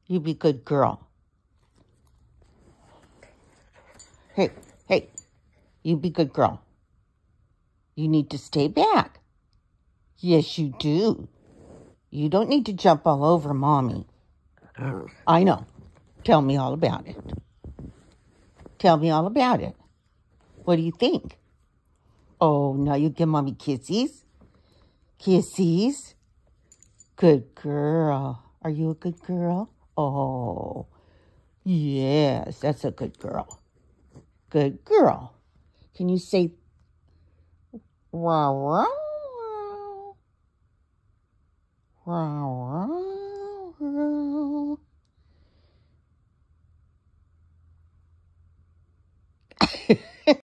You be a good girl. Hey, hey, you be a good girl. You need to stay back. Yes, you do. You don't need to jump all over Mommy. I know. Tell me all about it. Tell me all about it. What do you think? Oh, now you give Mommy kissies? Kissies? Good girl. Are you a good girl? Oh, yes, that's a good girl. Good girl. Can you say, wow, wow, wow, wow, wow?